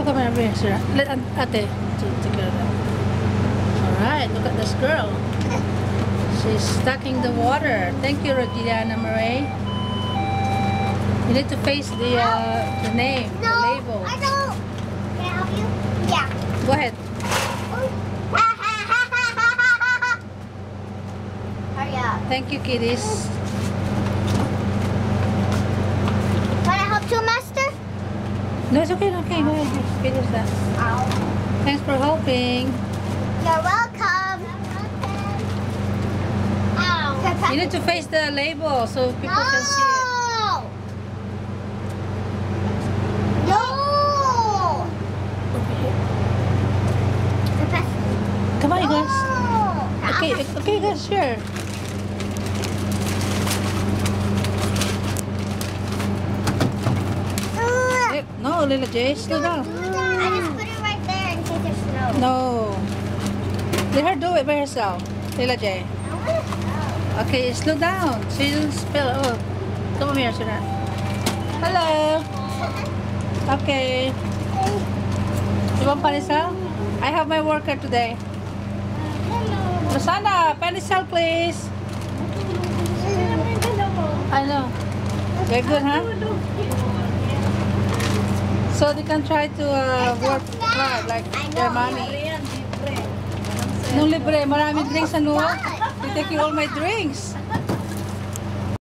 come over here, sir. Let Ate take care of that. Alright, look at this girl. She's stocking the water. Thank you, Regina Marie. You need to face the name, the label. I don't. Can I help you? Yeah. Go ahead. Hurry up. Thank you, kiddies. Can I help you, Master? No, it's okay. Okay, go ahead. Just finish that. Ow. Thanks for helping. You're welcome. Ow. You need to face the label so people can see it. No. Come on, you guys. No. Okay, guys, sure. No, Lila J, slow down. I just put it right there in case there's snow. No. Let her do it by herself. Lila J. Okay, slow down. She'll spill. Oh, come over here, Suna. Hello. Okay. You want panisal? I have my worker today. Rosanna, panisal, please. I know. Very good, huh? So they can try to work hard like their money. No libre, maraming drinks ano? They take all my drinks.